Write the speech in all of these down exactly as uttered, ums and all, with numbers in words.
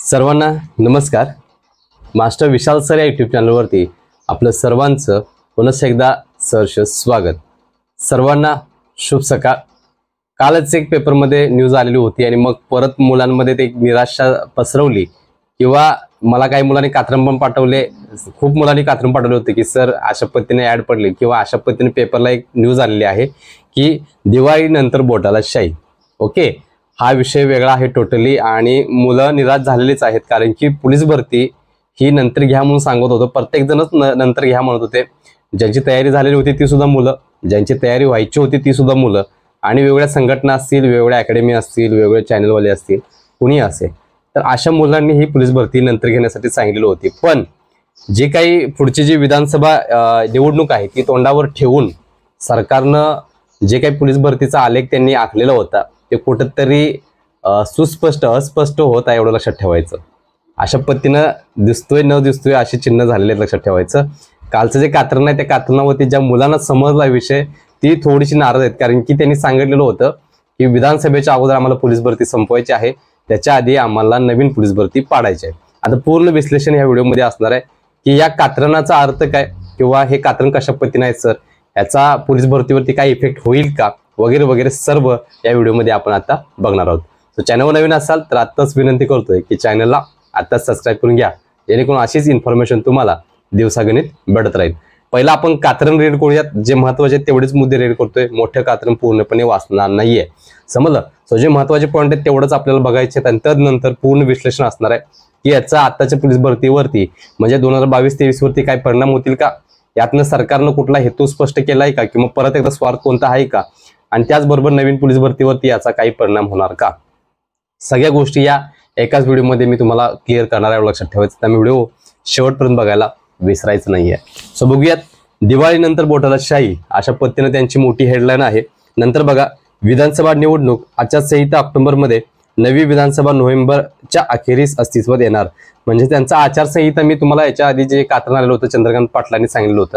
सर्वांना नमस्कार। Master Vishal sir या यूट्यूब चॅनलवरती आपलं सर्वांचं पुन्हा एकदा सहर्ष स्वागत। सर्वांना शुभ सकाळ। कालच एक पेपरमध्ये न्यूज आलेली होती आणि मग परत मुलांमध्ये ते एक निराशा पसरवली किंवा मला काही मुलांनी कात्रण पण पाठवले, खूप मुलांनी कात्रण पाठवले होते की सर अशा पद्धतीने ॲड पडली किंवा अशा पद्धतीने पेपरला एक न्यूज आलेली आहे की दिवाळी नंतर बोटाला शाई। ओके, हा विषय वेगळा आहे टोटली आणि मुलं निराश झालेलीच आहेत, कारण की पोलीस भरती ही नंतर घ्या म्हणून सांगत होतं, प्रत्येक जणच नंतर घ्या म्हणत होते। ज्यांची तयारी झालेली होती ती सुद्धा मुलं, ज्यांची तयारी व्हायची होती ती सुद्धा मुलं, आणि वेगवेगळ्या संघटना असतील, वेगवेगळ्या अकॅडमी असतील, वेगवेगळे चॅनलवाले असतील, कुणी असेल, तर अशा मुलांनी ही पोलीस भरती नंतर घेण्यासाठी सांगितलेली होती। पण जे काही पुढची जी विधानसभा निवडणूक आहे ती तोंडावर ठेवून सरकारनं जे काही पोलीस भरतीचा आलेख त्यांनी आखलेला होता ते कुठेतरी सुस्पष्ट अस्पष्ट होत आहे, एवढं लक्षात ठेवायचं। अशा पद्धतीनं दिसतोय न दिसतोय अशी चिन्ह झालेले आहेत, लक्षात ठेवायचं। कालचं जे कात्रण आहे त्या कात्रणावरती ज्या मुलांना समजला विषय ती थोडीशी नाराज आहेत, कारण की त्यांनी सांगितलेलं होतं की विधानसभेच्या अगोदर आम्हाला पोलीस भरती संपवायची आहे, त्याच्या आधी आम्हाला नवीन पोलीस भरती पाडायची आहे। आता पूर्ण विश्लेषण या व्हिडिओमध्ये असणार आहे की या कात्रणाचा अर्थ काय किंवा हे कात्रण कशा पद्धतीने आहे सर, याचा पोलीस भरतीवरती काय इफेक्ट होईल का वगैरे वगैरे सर्व या व्हिडिओमध्ये आपण आता बघणार आहोत। तर चॅनलवर नवीन असाल तर आत्ताच विनंती करतोय की चॅनलला आत्ताच सबस्क्राईब करून घ्या, जेणेकरून अशीच इन्फॉर्मेशन तुम्हाला दिवसागणिक भेटत राहील। पहिला आपण कात्रण रीड करूयात, जे महत्त्वाचे तेवढेच मुद्दे रीड करतोय, मोठे कात्रण पूर्णपणे वाचणार नाहीये, समजलं। सो जे महत्त्वाचे पॉईंट आहेत तेवढंच आपल्याला बघायचे आहेत आणि त्यानंतर पूर्ण विश्लेषण असणार आहे की याचा आत्ताच्या पोलीस भरतीवरती म्हणजे दोन हजार बावीस तेवीस वरती काय परिणाम होतील का, यातनं सरकारनं कुठला हेतू स्पष्ट केलाय का किंवा परत एकदा स्वार्थ कोणता आहे का, आणि त्याचबरोबर नवीन पोलीस भरतीवरती याचा काही परिणाम होणार का, सगळ्या गोष्टी या एकाच व्हिडिओमध्ये मी तुम्हाला क्लिअर करणार आहे, लक्षात ठेवायचं। त्यामुळे व्हिडिओ शेवटपर्यंत बघायला विसरायचं नाहीये। सो बघूयात, दिवाळीनंतर बोटाला शाई अशा पद्धतीने त्यांची मोठी हेडलाईन आहे। नंतर बघा, विधानसभा निवडणूक आचारसंहिता ऑक्टोबरमध्ये, नवी विधानसभा नोव्हेंबरच्या अखेरीस अस्तित्वात येणार। म्हणजे त्यांचा आचारसंहिता मी तुम्हाला याच्या आधी जे कात्रण आलेलं होतं चंद्रकांत पाटलांनी सांगितलं होतं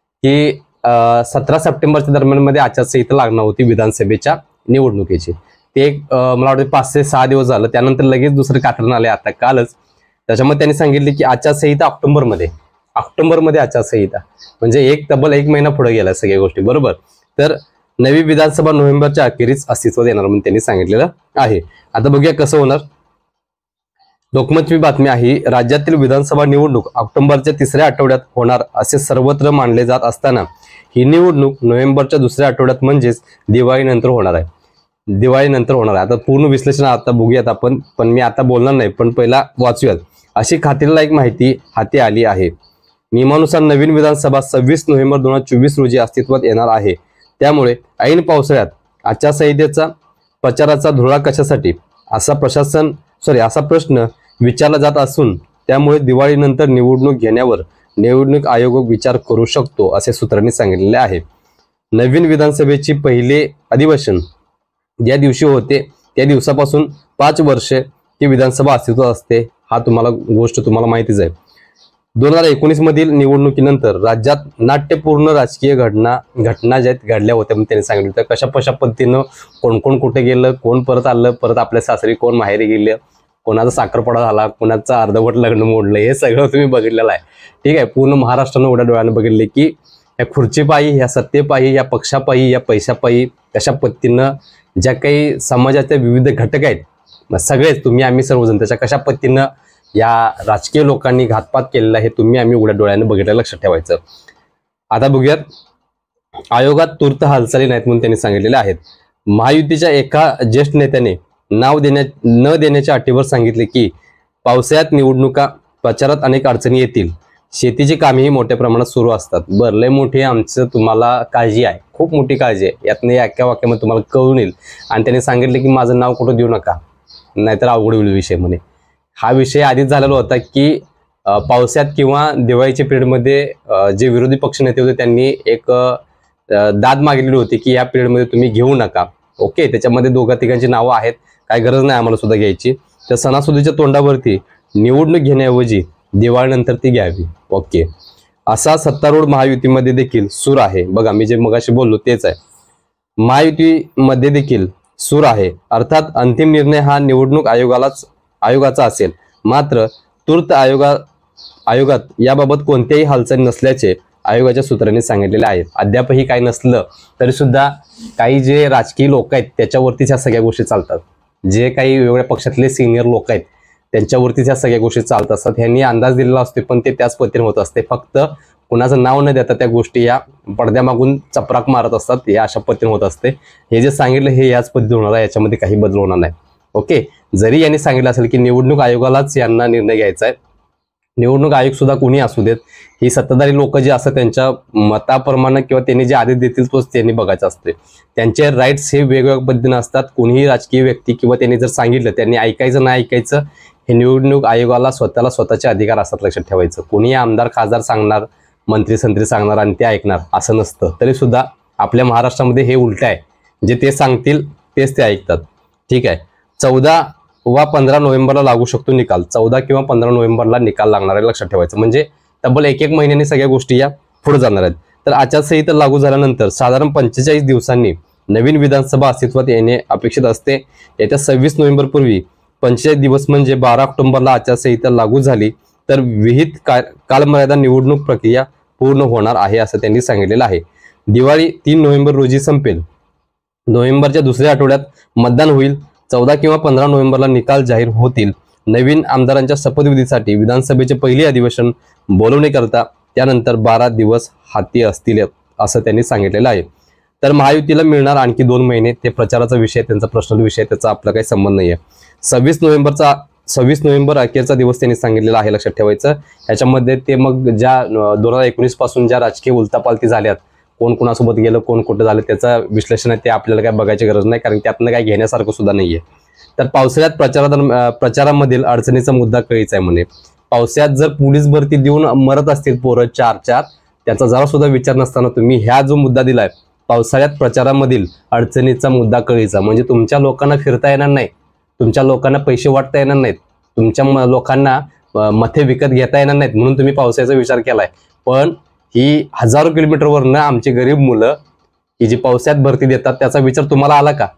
की सतरा सप्टेंबरच्या दरम्यान मध्ये आचारसंहिता लागणार होती विधानसभेच्या निवडणुकीची। ते एक मला वाटतं पाच ते सहा दिवस झालं, त्यानंतर लगेच दुसरं कात्रण आले आता कालच। त्याच्यामध्ये त्यांनी सांगितले की आचारसंहिता ऑक्टोबरमध्ये ऑक्टोबरमध्ये आचारसंहिता म्हणजे एक तब्बल एक महिना पुढे गेला सगळ्या गोष्टी, बरोबर। तर नवी विधानसभा नोव्हेंबरच्या अखेरीस अस्तित्वात येणार म्हणून त्यांनी सांगितलेलं आहे। आता बघूया कसं होणार। लोकमतची बातमी आहे, राज्यातील विधानसभा निवडणूक ऑक्टोबरच्या तिसऱ्या आठवड्यात होणार असे सर्वत्र मानले जात असताना ही निवडणूक नोव्हेंबरच्या दुसऱ्या आठवड्यात म्हणजेच दिवाळीनंतर होणार आहे। दिवाळीनंतर होणार आहे। आता पूर्ण विश्लेषण आता बघूयात आपण, पण मी आता बोलणार नाही, पण पहिला वाचूयात। अशी खात्रीलायक माहिती हाती आली आहे। नियमानुसार नवीन विधानसभा सव्वीस नोव्हेंबर दोन हजार चोवीस रोजी अस्तित्वात येणार आहे। त्यामुळे ऐन पावसाळ्यात आचारसंहितेचा प्रचाराचा धुळा कशासाठी असा प्रशासन सॉरी असा प्रश्न विचारला जात असून त्यामुळे दिवाळीनंतर निवडणूक घेण्यावर निवडणूक आयोग विचार करू शकतो असे सूत्रांनी सांगितलेले आहे। नवीन विधानसभेची पहिले अधिवेशन ज्या दिवशी होते त्या दिवसापासून पाच वर्षे ती विधानसभा अस्तित्वात असते, हा तुम्हाला गोष्ट तुम्हाला माहितीच आहे। दोन हजार एकोणीस मधील निवडणुकीनंतर राज्यात नाट्यपूर्ण राजकीय घटना घटना ज्या घडल्या होत्या म्हणून त्यांनी सांगितलं होतं, कशा कशा पद्धतीनं कोण कोण कुठे गेलं, कोण परत आलं, परत आपल्या सासरी कोण माहेरी गेले, कोणाचा साखरपडा झाला, कोणाचा अर्धवट लग्न मोडलं, हे सगळं तुम्ही बघितलेलं आहे। ठीक आहे, पूर्ण महाराष्ट्रानं उघड्या डोळ्यानं बघितले की या खुर्चीपायी, या सत्तेपायी, या पक्षापायी, या पैशापायी कशा पद्धतीनं ज्या काही समाजाच्या विविध घटक आहेत सगळेच तुम्ही आम्ही सर्वजण त्याच्या कशा पद्धतीनं या राजकीय लोकांनी घातपात केलेला आहे तुम्ही आम्ही उघड्या डोळ्यानं बघितलं, लक्षात ठेवायचं। आता बघूयात, आयोगात तूर्त हालचाली नाहीत म्हणून त्यांनी सांगितलेले आहेत। महायुतीच्या एका ज्येष्ठ नेत्याने नाव देण्या न देण्याच्या अटीवर सांगितले की पावसाळ्यात निवडणुका प्रचारात अनेक अडचणी येतील, शेतीची कामेही मोठ्या प्रमाणात सुरू असतात। बरं, लय मोठी आमचं तुम्हाला काळजी आहे, खूप मोठी काळजी आहे, यातनं या एका वाक्यामध्ये तुम्हाला कळून येईल। आणि त्यांनी सांगितले की माझं नाव कुठं देऊ नका, नाहीतर अवघड होईल विषय म्हणे। हा विषय आधीच झालेला होता की पावसाळ्यात किंवा दिवाळीच्या पिरियडमध्ये जे विरोधी पक्ष नेते होते त्यांनी एक दाद मागितलेली होती की या पिरियडमध्ये तुम्ही घेऊ नका। ओके, त्याच्यामध्ये दोघा तिघांची नावं आहेत, काय गरज नाही आम्हाला सुद्धा घ्यायची। तर सणासुदीच्या तोंडावरती निवडणूक घेण्याऐवजी दिवाळीनंतर ती घ्यावी। ओके, असा सत्तारूढ महायुतीमध्ये देखील सूर आहे। बघा, मी जे मगाशी बोललो तेच आहे, महायुतीमध्ये देखील सूर आहे, अर्थात अंतिम निर्णय हा निवडणूक आयोगालाच आयोगाचा असेल मात्र तूर्त आयोगा आयोगात याबाबत कोणत्याही हालचाली नसल्याचे आयोगाच्या सूत्रांनी सांगितलेले आहे. अद्यापही काही नसलं तरी सुद्धा काही जे राजकीय लोक आहेत त्याच्यावरतीच ह्या सगळ्या गोष्टी चालतात. जे काही वेगवेगळ्या पक्षातले सिनियर लोक आहेत त्यांच्यावरतीच ह्या सगळ्या गोष्टी चालत असतात. ह्यांनी अंदाज दिलेला असतो पण ते त्याच पद्धतीने होत असते. फक्त कुणाचं नाव न देता त्या गोष्टी या पडद्यामागून चपराक मारत असतात. हे अशा पद्धतीने होत असते. हे जे सांगितलं हे याच पद्धतीने होणार आहे, याच्यामध्ये काही बदल होणार नाही. ओके, जरी यांनी सांगितलं असेल की निवडणूक आयोगालाच यांना निर्णय घ्यायचा आहे, निवडणूक आयोग सुद्धा कोणी असू देत, ही सत्ताधारी लोक जे असतात त्यांच्या मताप्रमाणे किंवा त्यांनी जे आदेश देतील तोच त्यांनी बघायचा असते. त्यांचे राईट्स हे वेगवेगळ्या पद्धतीने असतात. कोणीही राजकीय व्यक्ती किंवा त्यांनी जर सांगितलं त्यांनी ऐकायचं नाही ऐकायचं हे निवडणूक आयोगाला स्वतःला स्वतःचे अधिकार असतात, लक्षात ठेवायचं. कोणी आमदार खासदार सांगणार, मंत्री संत्री सांगणार आणि ते ऐकणार असं नसतं. तरी सुद्धा आपल्या महाराष्ट्रामध्ये हे उलट आहे, जे ते सांगतील तेच ते ऐकतात. ठीक आहे, चौदा वा पंधरा नोव्हेंबरला लागू शकतो निकाल. चौदा किंवा पंधरा नोव्हेंबरला निकाल लागणार आहे, लक्षात ठेवायचं. म्हणजे तब्बल एक एक महिन्याने सगळ्या गोष्टी या पुढे जाणार आहेत. तर आचारसंहिता लागू झाल्यानंतर साधारण पंचेचाळीस दिवसांनी नवीन विधानसभा अस्तित्वात येणे अपेक्षित असते. येत्या सव्वीस नोव्हेंबर पूर्वी पंचेचाळीस दिवस म्हणजे बारा ऑक्टोबरला आचारसंहिता लागू झाली तर विहित का कालमर्यादा निवडणूक प्रक्रिया पूर्ण होणार आहे असं त्यांनी सांगितलेलं आहे. दिवाळी तीन नोव्हेंबर रोजी संपेल. नोव्हेंबरच्या दुसऱ्या आठवड्यात मतदान होईल. चौदा किंवा पंधरा नोव्हेंबरला निकाल जाहीर होतील. नवीन आमदारांच्या शपथविधीसाठी विधानसभेचे पहिले अधिवेशन बोलवण्याकरता त्यानंतर बारा दिवस हाती असतील असं त्यांनी सांगितलेलं आहे. तर महायुतीला मिळणार आणखी दोन महिने, ते प्रचाराचा विषय, त्यांचा पर्सनल विषय, त्याचा आपला काही संबंध नाही आहे. सव्वीस नोव्हेंबरचा सव्वीस नोव्हेंबर अखेरचा दिवस त्यांनी सांगितलेला आहे, लक्षात ठेवायचं. ह्याच्यामध्ये ते मग ज्या दोन हजार एकोणीस पासून ज्या राजकीय उलतापालती झाल्यात, कोण कोणासोबत गेलं कोण कुठं झालं त्याचं विश्लेषण आहे, ते आपल्याला काय बघायची गरज नाही, कारण त्यातनं काय घेण्यासारखं सुद्धा नाहीये. तर पावसाळ्यात प्रचारा प्रचारामधील अडचणीचा मुद्दा कळीचा आहे म्हणे. पावसाळ्यात जर पोलीस भरती देऊन मरत असतील पोरं चार चार, त्याचा जरा सुद्धा विचार नसताना तुम्ही ह्या जो मुद्दा दिलाय पावसाळ्यात प्रचारामधील अडचणीचा मुद्दा कळीचा, म्हणजे तुमच्या लोकांना फिरता येणार नाही, तुमच्या लोकांना पैसे वाटता येणार नाहीत, तुमच्या लोकांना मथे विकत घेता येणार नाहीत, म्हणून तुम्ही पावसाळ्याचा विचार केलाय. पण ही हजारो किलोमीटरवरनं आमची गरीब मुलं ही जी पावसाळ्यात भरती देतात त्याचा विचार तुम्हाला आला का?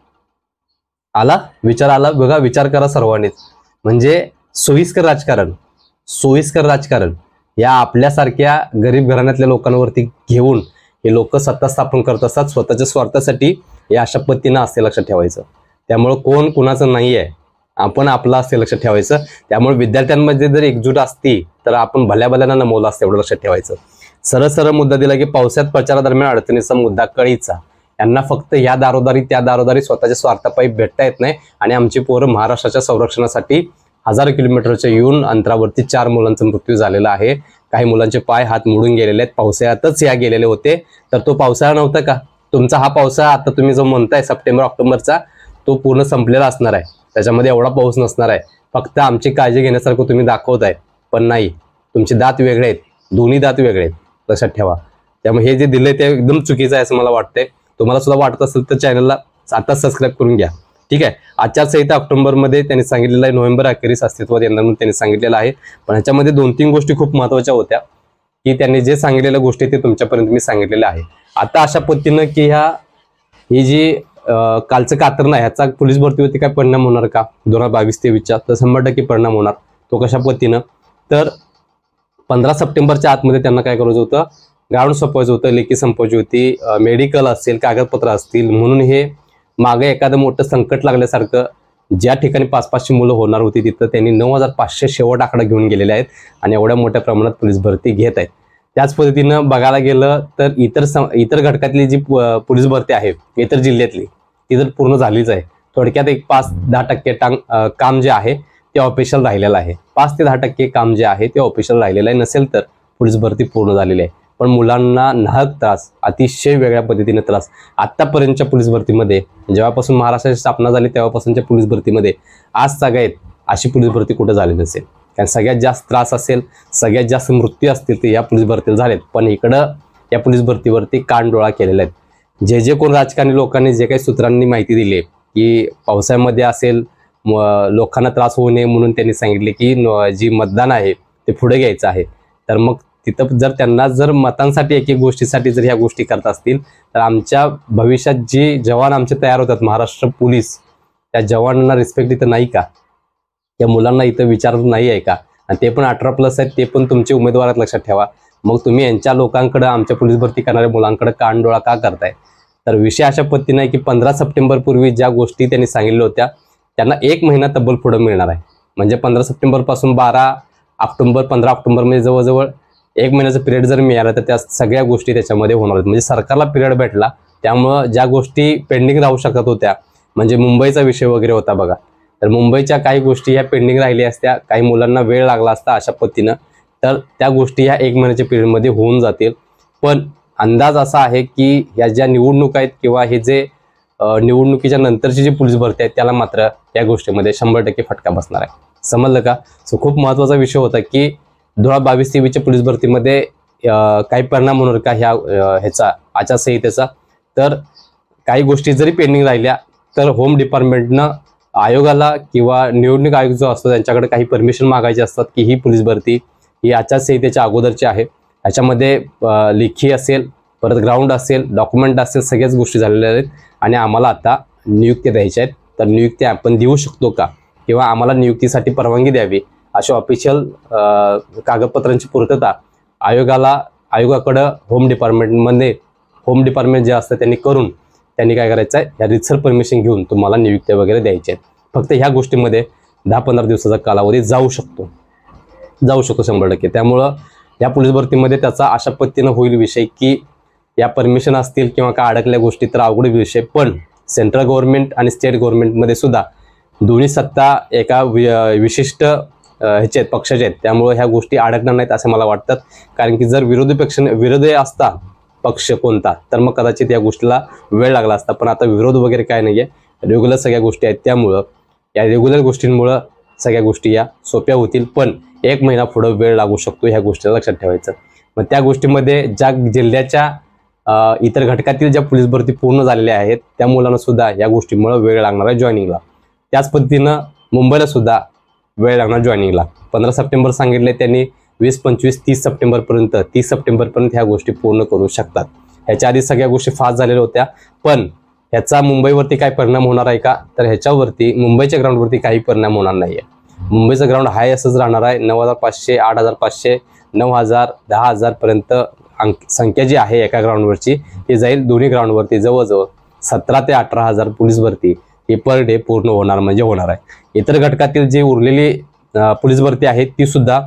आला विचार आला बघा, विचार करा सर्वांनीच. म्हणजे सोयीस्कर राजकारण, सोयीस्कर राजकारण या आपल्यासारख्या गरीब घराण्यातल्या लोकांवरती घेऊन हे लोक सत्ता स्थापन करत असतात स्वतःच्या स्वार्थासाठी. या अशा पद्धतीनं असते, लक्षात ठेवायचं. त्यामुळे कोण कुणाचं नाही आहे, आपण आपलं असते, लक्षात ठेवायचं. त्यामुळे विद्यार्थ्यांमध्ये जर एकजूट असती तर आपण भल्या भल्याना नमवलं असतं, एवढं लक्षात ठेवायचं. सरळ सरळ मुद्दा दिला की पावसाळ्यात प्रचारादरम्यान अडचणीचा मुद्दा कळीचा. यांना फक्त या दारोदारी त्या दारोदारी स्वतःच्या स्वार्थापायी भेटता येत नाही आणि आमची पोरं महाराष्ट्राच्या संरक्षणासाठी हजारो किलोमीटरच्या येऊन अंतरावरती चार मुलांचा मृत्यू झालेला आहे. काही मुलांचे पाय हात मोडून गेलेले आहेत, पावसाळ्यातच या गेलेले होते. तर तो पावसाळा नव्हता का? तुमचा हा पावसाळा आता तुम्ही जो म्हणताय सप्टेंबर ऑक्टोबरचा, तो पूर्ण संपलेला असणार आहे, त्याच्यामध्ये एवढा पाऊस नसणार आहे. फक्त आमची काळजी घेण्यासारखं तुम्ही दाखवताय, पण नाही, तुमचे दात वेगळे आहेत, दोन्ही दात वेगळे आहेत, लक्षात ठेवा. त्यामुळे हे जे दिले ते एकदम चुकीचं आहे असं मला वाटतंय. तुम्हाला सुद्धा वाटत असेल तर चॅनलला आता सबस्क्राईब करून घ्या. ठीक आहे, आचारसंहिता ऑक्टोबरमध्ये त्यांनी सांगितलेलं आहे, नोव्हेंबर अखेरीस अस्तित्वात येणार म्हणून त्यांनी सांगितलेलं आहे. पण ह्याच्यामध्ये दोन तीन गोष्टी खूप महत्त्वाच्या होत्या की त्यांनी जे सांगितलेल्या गोष्टी ते तुमच्यापर्यंत मी सांगितलेल्या आहे. आता अशा पद्धतीनं की ह्या ही जी कालचं कातरणं आहे ह्याचा पोलीस भरतीवरती काय परिणाम होणार का दोन हजार बावीस तेवीसच्या? तर शंभर टक्के परिणाम होणार. तो कशा पद्धतीनं? तर पंधरा सप्टेंबरच्या आतमध्ये त्यांना काय करायचं होतं, ग्राउंड संपवायचं होतं, लेखी संपवायची होती, मेडिकल असेल, कागदपत्र असतील. म्हणून हे मागे एखादं मोठं संकट लागल्यासारखं ज्या ठिकाणी पाच पाचशे मुलं होणार होती तिथं त्यांनी नऊ हजार पाचशे शेवट आकडा घेऊन गेलेले आहेत आणि एवढ्या मोठ्या प्रमाणात पोलीस भरती घेत आहेत. त्याच पद्धतीनं बघायला गेलं तर इतर इतर घटकातली जी पोलीस भरती आहे इतर जिल्ह्यातली ती तर पूर्ण झालीच आहे. थोडक्यात एक पाच दहा टक्के टांग काम जे आहे ते ऑफिशियल राहिलेलं आहे. पाच ते दहा टक्के काम जे आहे ते ऑफिशियल राहिलेलं आहे. नसेल तर पोलीस भरती पूर्ण झालेली आहे. पण मुलांना नाहक त्रास, अतिशय वेगळ्या पद्धतीने त्रास. आत्तापर्यंतच्या पोलीस भरतीमध्ये जेव्हापासून महाराष्ट्राची स्थापना झाली तेव्हापासूनच्या पोलीस भरतीमध्ये आज सगळ्यात अशी पोलीस भरती कुठं झाली नसेल. कारण सगळ्यात जास्त त्रास असेल, सगळ्यात जास्त मृत्यू असतील ते या पोलीस भरतीला झालेत. पण इकडं या पोलीस भरतीवरती कानडोळा केलेला आहे. जे जे कोण राजकारणी लोकांनी जे काही सूत्रांनी माहिती दिली की पावसाळ्यामध्ये असेल लोकांना त्रास होऊ नये म्हणून त्यांनी सांगितले की जी मतदान आहे ते पुढे घ्यायचं आहे. तर मग तिथं जर त्यांना जर मतांसाठी एक एक गोष्टीसाठी जर ह्या गोष्टी करत असतील तर आमच्या भविष्यात जे जवान आमचे तयार होतात महाराष्ट्र पोलीस, त्या जवानांना रिस्पेक्ट इथं नाही का? या मुलांना इथं विचार नाही आहे का? आणि ते पण अठरा प्लस आहेत, ते पण तुमचे उमेदवार आहेत, लक्षात ठेवा. मग तुम्ही यांच्या लोकांकडे, आमच्या पोलीस भरती करणाऱ्या मुलांकडे कानडोळा का करताय? तर विषय अशा पद्धतीने आहे की पंधरा सप्टेंबर पूर्वी ज्या गोष्टी त्यांनी सांगितल्या होत्या त्यांना एक महिना तब्बल पुढे मिळणार आहे. म्हणजे पंधरा सप्टेंबर पासून बारा ऑक्टोबर पंधरा ऑक्टोबर म्हणजे जवळजवळ एक महिन्याचा पिरियड जर मिळाला तर त्या सगळ्या गोष्टी त्याच्यामध्ये होणार आहेत. म्हणजे सरकारला पिरियड भेटला, त्यामुळं ज्या गोष्टी पेंडिंग राहू शकत होत्या, म्हणजे मुंबईचा विषय वगैरे होता बघा, तर मुंबईच्या काही गोष्टी ह्या पेंडिंग राहिल्या असत्या, काही मुलांना वेळ लागला असता अशा पद्धतीनं, तर त्या गोष्टी ह्या एक महिन्याच्या पिरियडमध्ये होऊन जातील. पण अंदाज असा आहे की या ज्या निवडणूक आहेत किंवा हे जे निवडणुकीच्या नंतरची जी पोलीस भरती आहे त्याला मात्र या गोष्टीमध्ये शंभर टक्के फटका बसणार आहे. समजलं का? सो खूप महत्त्वाचा विषय होता की दोन हजार बावीस तेवीसच्या पोलीस भरतीमध्ये काही परिणाम होणार का ह्या ह्याचा आचारसंहितेचा? तर काही गोष्टी जरी पेंडिंग राहिल्या तर होम डिपार्टमेंटनं आयोगाला किंवा निवडणूक आयोग जो असतो त्यांच्याकडे काही परमिशन मागायचे असतात की ही पोलीस भरती ही आचारसंहितेच्या अगोदरची आहे, ह्याच्यामध्ये लेखी असेल, परत ग्राउंड असेल, डॉक्युमेंट असेल, सगळ्याच गोष्टी झालेल्या आहेत आणि आम्हाला आता नियुक्ती द्यायच्या आहेत, तर नियुक्ती आपण देऊ शकतो का, किंवा आम्हाला नियुक्तीसाठी परवानगी द्यावी, अशा ऑफिशियल कागदपत्रांची पूर्तता आयोगाला आयोगाकडं होम डिपार्टमेंटमध्ये होम डिपार्टमेंट जे असतं त्यांनी करून त्यांनी काय करायचं आहे, या रितसर परमिशन घेऊन तुम्हाला नियुक्त्या वगैरे द्यायच्या आहेत. फक्त ह्या गोष्टीमध्ये दहा पंधरा दिवसाचा कालावधी जाऊ शकतो जाऊ शकतो शंभर टक्के. त्यामुळं या पोलीस भरतीमध्ये त्याचा अशा पद्धतीनं होईल विषय की या परमिशन असतील किंवा काय अडकल्या गोष्टी तर अवघड विषय, पण सेंट्रल गव्हर्नमेंट आणि स्टेट गव्हर्नमेंटमध्ये सुद्धा दोन्ही सत्ता एका विशिष्ट ह्याचे आहेत, पक्षाचे आहेत, त्यामुळे ह्या गोष्टी अडकणार नाहीत असं मला वाटतं. कारण की जर विरोधी पक्ष विरोधी असता पक्ष कोणता तर मग कदाचित या गोष्टीला वेळ लागला असता, पण आता विरोध वगैरे काय नाही आहे, रेग्युलर सगळ्या गोष्टी आहेत, त्यामुळं या रेग्युलर गोष्टींमुळं सगळ्या गोष्टी या सोप्या होतील. पण एक महिना पुढं वेळ लागू शकतो, ह्या गोष्टीला लक्षात ठेवायचं. मग त्या गोष्टीमध्ये ज्या जिल्ह्याच्या इतर घटकातील ज्या पोलीस भरती पूर्ण झालेल्या आहेत त्या मुलांना सुद्धा या गोष्टीमुळे वेळ लागणार आहे जॉईनिंगला. त्याच पद्धतीनं मुंबईला सुद्धा वेळ लागणार जॉईनिंगला. पंधरा सप्टेंबर सांगितले त्यांनी, वीस पंचवीस तीस सप्टेंबरपर्यंत तीस सप्टेंबरपर्यंत ह्या गोष्टी पूर्ण करू शकतात. ह्याच्या आधी सगळ्या गोष्टी फास्ट झालेल्या होत्या, पण ह्याचा मुंबईवरती काय परिणाम होणार आहे का, तर ह्याच्यावरती मुंबईच्या ग्राउंडवरती काही परिणाम होणार नाही आहे. मुंबईचं ग्राउंड हाय असंच राहणार आहे. नऊ हजार पाचशे आठ हजार पाचशे नऊ हजार दहा हजारपर्यंत अंक संख्या जी आहे एका ग्राउंडवरची ही जाईल. दोन्ही ग्राउंडवरती जवळजवळ सतरा ते अठरा हजार पोलीस भरती ही पर डे पूर्ण होणार म्हणजे होणार आहे. इतर घटकातील जी उरलेली पोलीस भरती आहे ती सुद्धा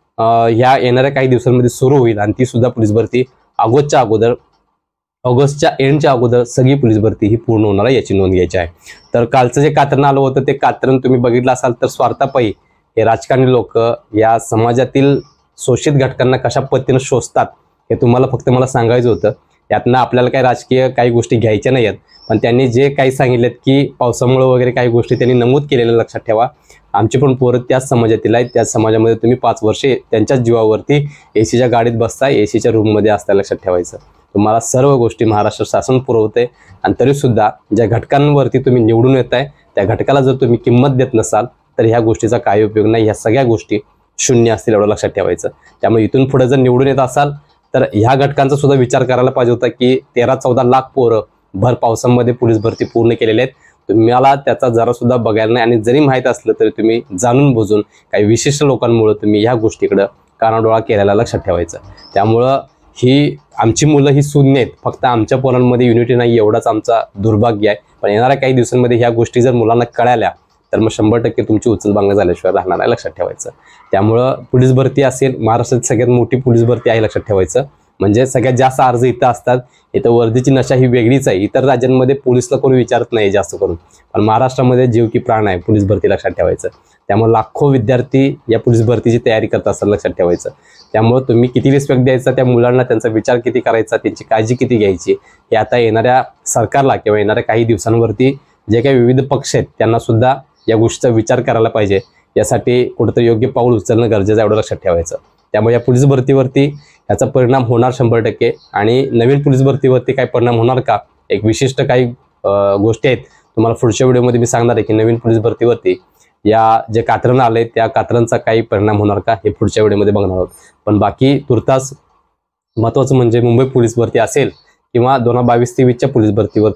ह्या येणाऱ्या काही दिवसांमध्ये सुरू होईल आणि ती सुद्धा पोलीस भरती ऑगस्टच्या अगोदर ऑगस्टच्या एंडच्या अगोदर सगळी पोलीस भरती ही पूर्ण होणार आहे, याची नोंद घ्यायची आहे. तर कालचं जे कात्रण आलं होतं ते कात्रण तुम्ही बघितलं असाल तर स्वार्थापायी हे राजकारणी लोक या समाजातील शोषित घटकांना कशा पद्धतीने शोषतात हे तुम्हाला फक्त मला सांगायचं होतं. यातनं आपल्याला काही राजकीय काही गोष्टी घ्यायच्या नाही आहेत, पण त्यांनी जे काही सांगितलेत की पावसामुळे वगैरे काही गोष्टी त्यांनी नमूद केलेल्या लक्षात ठेवा. आमची पण पोरं त्याच समाजातील आहेत, त्याच समाजामध्ये तुम्ही पाच वर्षे त्यांच्याच जीवावरती एसीच्या गाडीत बसताय, एसीच्या रूममध्ये असताय, लक्षात ठेवायचं. तुम्हाला सर्व गोष्टी महाराष्ट्र शासन पुरवते आणि तरीसुद्धा ज्या घटकांवरती तुम्ही निवडून येत आहे त्या घटकाला जर तुम्ही किंमत देत नसाल तर ह्या गोष्टीचा काही उपयोग नाही. ह्या सगळ्या गोष्टी शून्य असतील एवढं लक्षात ठेवायचं. त्यामुळे इथून पुढे जर निवडून येत असाल तर ह्या घटकांचा सुद्धा विचार करायला पाहिजे होता की तेरा चौदा लाख पोरं भर पावसामध्ये पोलीस भरती पूर्ण केलेले आहेत. तुम्हाला त्याचा जरा सुद्धा बघायला नाही आणि जरी माहीत असलं तरी तुम्ही जाणून बुजून काही विशिष्ट लोकांमुळे तुम्ही ह्या गोष्टीकडं कानाडोळा केलेला लक्षात ठेवायचं. त्यामुळं ही आमची मुलं ही शून्य आहेत, फक्त आमच्या पोरांमध्ये युनिटी नाही एवढाच आमचा दुर्भाग्य आहे. पण येणाऱ्या काही दिवसांमध्ये ह्या गोष्टी जर मुलांना कळाल्या तर मग शंभर टक्के तुमची उचलबांग झाल्याशिवाय राहणार आहे, लक्षात ठेवायचं. त्यामुळं पोलीस भरती असेल, महाराष्ट्रात सगळ्यात मोठी पोलीस भरती आहे, लक्षात ठेवायचं. म्हणजे सगळ्यात जास्त अर्ज इथं असतात. इथं वर्दीची नशा ही वेगळीच आहे. इतर राज्यांमध्ये पोलीसला कोणी विचारत नाही जास्त करून, पण महाराष्ट्रामध्ये जीव की प्राण आहे पोलीस भरती, लक्षात ठेवायचं. त्यामुळे लाखो विद्यार्थी या पोलीस भरतीची तयारी करत असतात, लक्षात ठेवायचं. त्यामुळे तुम्ही किती रिस्पेक्ट द्यायचा त्या मुलांना, त्यांचा विचार किती करायचा, त्यांची काळजी किती घ्यायची हे आता येणाऱ्या सरकारला किंवा येणाऱ्या काही दिवसांवरती जे काही विविध पक्ष आहेत त्यांना सुद्धा या गोष्टीचा विचार करायला पाहिजे. यासाठी कुठेतरी योग्य पाऊल उचलणं गरजेचं आहे, एवढं लक्षात ठेवायचं. त्यामुळे या पोलीस भरतीवरती याचा परिणाम होणार शंभर टक्के. आणि नवीन पोलीस भरतीवरती काय परिणाम होणार का, एक विशिष्ट काही गोष्टी आहेत तुम्हाला पुढच्या व्हिडिओमध्ये मी सांगणार आहे की नवीन पोलीस भरतीवरती या जे कात्रण आले त्या कात्रणाचा काही परिणाम होणार का हे पुढच्या व्हिडिओमध्ये बघणार आहोत. पण बाकी तुर्तास महत्त्वाचं म्हणजे मुंबई पोलीस भरती असेल किंवा दोन हजार बावीस तेवीसच्या पोलीस भरतीवरती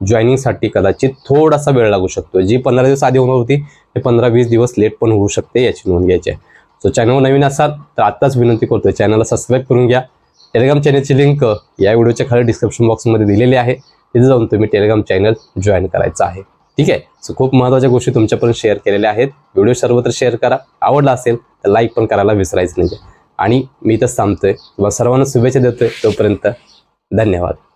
जॉईनिंगसाठी कदाचित थोडासा वेळ लागू शकतो. जी पंधरा दिवस आधी होणार होती ते पंधरा वीस दिवस लेट पण होऊ शकते, याची नोंद घ्यायची आहे. सो चॅनलवर नवीन असाल तर आत्ताच विनंती करतोय, चॅनलला सबस्क्राईब करून घ्या. टेलिग्राम चॅनलची लिंक या व्हिडिओच्या खाली डिस्क्रिप्शन बॉक्समध्ये दिलेली आहे, तिथे जाऊन तुम्ही टेलिग्राम चॅनल जॉईन करायचं आहे. ठीक आहे. सो खूप महत्त्वाच्या गोष्टी तुमच्यापर्यंत शेअर केलेल्या आहेत. व्हिडिओ सर्वत्र शेअर करा, आवडला असेल तर लाईक पण करायला विसरायचं नाही. आणि मी इथंच थांबतोय, सर्वांना शुभेच्छा देतोय. तोपर्यंत धन्यवाद.